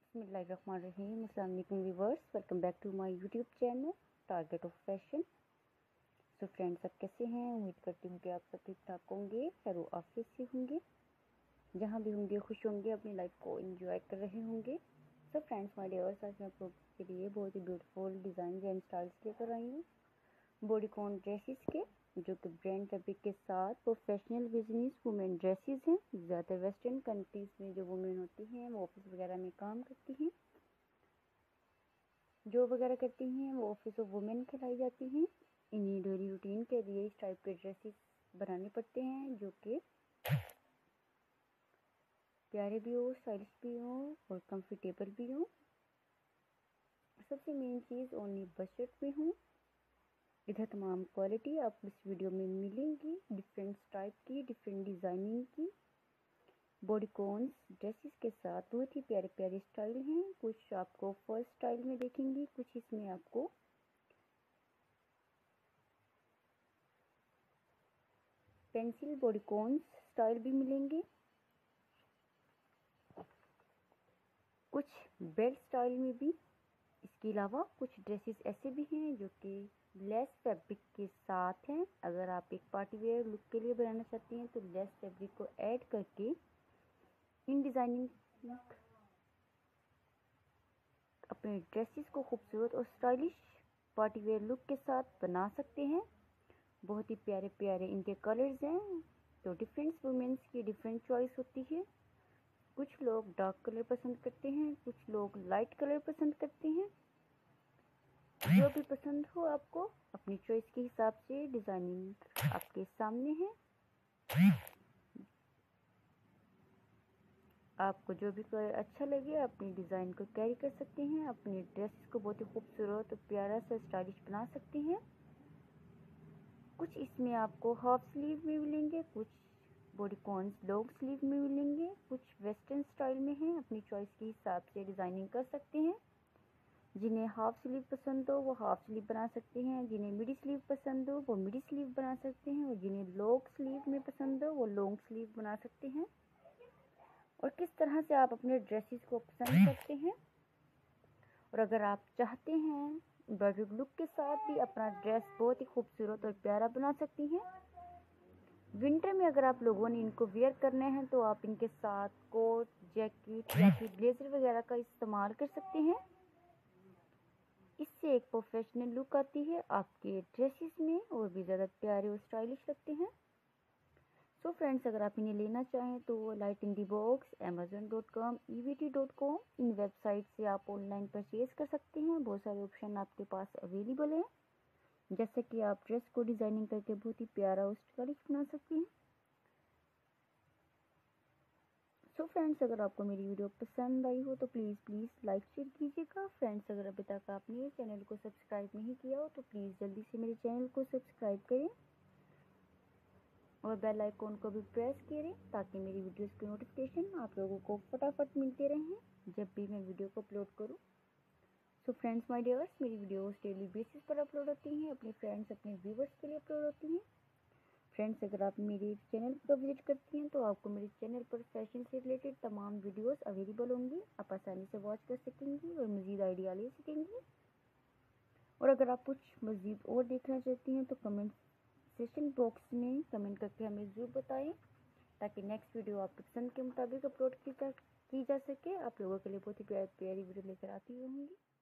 बिस्मिल्लाहिर्रहमानिर्रहीम। अस्सलाम वालेकुम viewers, welcome back to my YouTube channel target of fashion. So friends, सब कैसे हैं? उम्मीद करती हूँ कि आप सब ठीक ठाक होंगे, खैर आफियत से होंगे, जहाँ भी होंगे खुश होंगे, अपनी लाइफ को एंजॉय कर रहे होंगे। सो फ्रेंड्स माय डियर्स, आज मैं आप लोगों के लिए बहुत ही ब्यूटीफुल डिज़ाइन एंड स्टाइल्स लेकर आई हूँ बॉडीकॉन ड्रेसेस के, जो कि ब्रांड फैब्रिक के साथ प्रोफेशनल बिजनेस वुमेन ड्रेसेस हैं। ज़्यादातर वेस्टर्न कंट्रीज़ में जो वुमेन होती हैं वो ऑफिस वगैरह में काम करती हैं, जॉब वगैरह करती हैं, वो ऑफिस ऑफ वुमेन कहलाई जाती हैं। इन्हीं डेली रूटीन के लिए इस टाइप के ड्रेसेस बनाने पड़ते हैं, जो कि प्यारे भी हो, स्टाइलिश भी हो और कंफर्टेबल भी हो। सबसे मेन चीज़ ओनली बजट में हो। इधर तमाम क्वालिटी आपको इस वीडियो में मिलेंगी, डिफरेंट टाइप की, डिफरेंट डिज़ाइनिंग की बॉडीकॉन्स ड्रेसेस के साथ बहुत ही प्यारे प्यारे स्टाइल हैं। कुछ आपको फर्स्ट स्टाइल में देखेंगे, कुछ इसमें आपको पेंसिल बॉडीकॉन्स स्टाइल भी मिलेंगे, कुछ बेल्ट स्टाइल में भी। इसके अलावा कुछ ड्रेसेस ऐसे भी हैं जो कि लेस फैब्रिक के साथ हैं। अगर आप एक पार्टी वेयर लुक के लिए बनाना चाहती हैं तो लेस फैब्रिक को ऐड करके इन डिज़ाइनिंग अपने ड्रेसेस को खूबसूरत और स्टाइलिश पार्टी वेयर लुक के साथ बना सकते हैं। बहुत ही प्यारे प्यारे इनके कलर्स हैं, तो डिफरेंट वुमेन्स की डिफरेंट चॉइस होती है। कुछ लोग डार्क कलर पसंद करते हैं, कुछ लोग लाइट कलर पसंद करते हैं। जो भी पसंद हो आपको, अपनी चॉइस के हिसाब से डिज़ाइनिंग आपके सामने है। आपको जो भी कलर अच्छा लगे अपनी डिज़ाइन को कैरी कर सकते हैं, अपने ड्रेस को बहुत ही खूबसूरत और प्यारा सा स्टाइलिश बना सकते हैं। कुछ इसमें आपको हाफ स्लीव में मिलेंगे, कुछ बॉडीकॉन्स लॉन्ग स्लीव में मिलेंगे, कुछ वेस्टर्न स्टाइल में हैं। अपनी चॉइस के हिसाब से डिज़ाइनिंग कर सकते हैं। जिन्हें हाफ स्लीव पसंद हो वो हाफ स्लीव बना सकते हैं, जिन्हें मिडी स्लीव पसंद हो वो मिडी स्लीव बना सकते हैं, और जिन्हें लॉन्ग स्लीव में पसंद हो वो लॉन्ग स्लीव बना सकते हैं। और किस तरह से आप अपने ड्रेसेस को पसंद करते हैं, और अगर आप चाहते हैं एम्ब्रॉयडर्ड लुक के साथ भी अपना ड्रेस बहुत ही खूबसूरत और प्यारा बना सकती हैं। विंटर में अगर आप लोगों ने इनको वेयर करने हैं तो आप इनके साथ कोट, जैकेट या फिर ब्लेजर वगैरह का इस्तेमाल कर सकते हैं। इससे एक प्रोफेशनल लुक आती है आपके ड्रेसेस में, और भी ज़्यादा प्यारे और स्टाइलिश लगते हैं। सो फ्रेंड्स, अगर आप इन्हें लेना चाहें तो light in the box, amazon.com, evt.com, इन वेबसाइट से आप ऑनलाइन परचेज कर सकते हैं। बहुत सारे ऑप्शन आपके पास अवेलेबल हैं, जैसे कि आप ड्रेस को डिज़ाइनिंग करके बहुत ही प्यारा और स्टाइलिश बना सकते हैं। सो फ्रेंड्स, अगर आपको मेरी वीडियो पसंद आई हो तो प्लीज़ लाइक शेयर कीजिएगा। फ्रेंड्स, अगर अभी तक आपने मेरे चैनल को सब्सक्राइब नहीं किया हो तो प्लीज़ जल्दी से मेरे चैनल को सब्सक्राइब करें और बेल आइकॉन को भी प्रेस करें, ताकि मेरी वीडियोस की नोटिफिकेशन आप लोगों को फटाफट मिलते रहें जब भी मैं वीडियो को अपलोड करूं। सो फ्रेंड्स माय डियर्स, मेरी वीडियोस डेली बेसिस पर अपलोड होती हैं, अपने फ्रेंड्स अपने व्यूवर्स के लिए अपलोड होती हैं। फ्रेंड्स, अगर आप मेरे चैनल पर विजिट करती हैं तो आपको मेरे चैनल पर फैशन से रिलेटेड तमाम वीडियोस अवेलेबल होंगी। आप आसानी से वॉच कर सकेंगी और मज़ीद आइडिया ले सकेंगी। और अगर आप कुछ मज़ीद और देखना चाहती हैं तो कमेंट सेक्शन बॉक्स में कमेंट करके हमें ज़रूर बताएं, ताकि नेक्स्ट वीडियो आपकी पसंद के मुताबिक अपलोड की जा सके। आप लोगों के लिए बहुत ही प्यारी प्यारी वीडियो लेकर आती रहूँगी।